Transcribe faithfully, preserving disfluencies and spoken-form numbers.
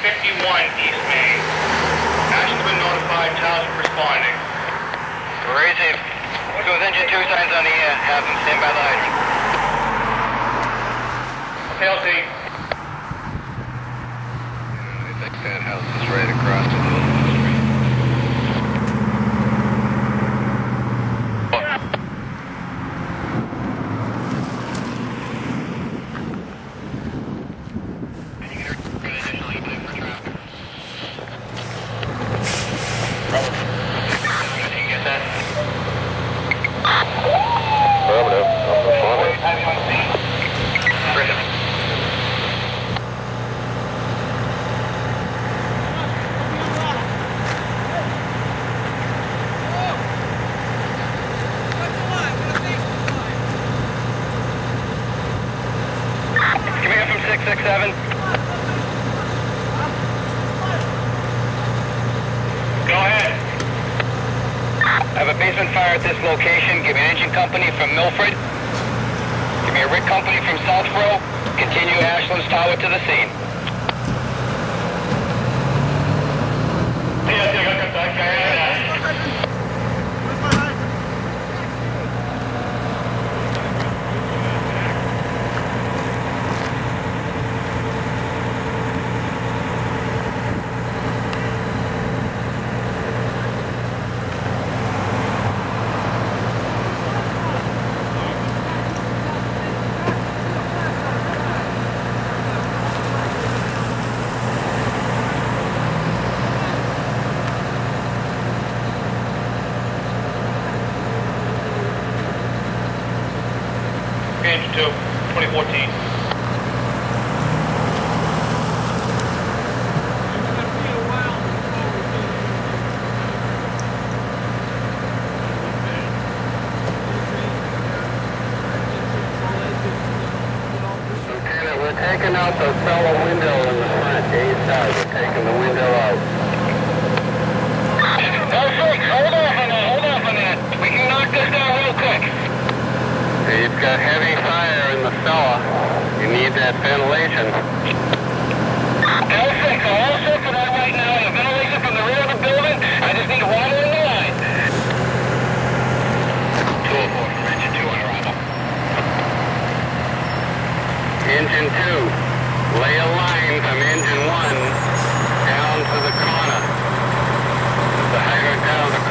fifty-one East Main. Action's been notified, Taos responding. Raise him. Goes engine two signs on the air. Have him stand by the hydrant. Okay, I'll see. I think that house is right across the street. six six seven. Go ahead. I have a basement fire at this location. Give me an engine company from Milford. Give me a rig company from Southborough. Continue Ashland's Tower to the scene. Yeah, I got that guy. Engine two, twenty fourteen. Lieutenant, we're taking out the cellar window in the front. East side, we're taking the window out. Oh, six, hold off on that, hold off on that. We can knock this down real quick. You've got heavy fire in the cellar. You need that ventilation. L six, all set for that right now. The ventilation from the rear of the building. I just need water in the line. two oh four from engine two on arrival. Engine two, lay a line from engine one down to the corner. The hydrant down the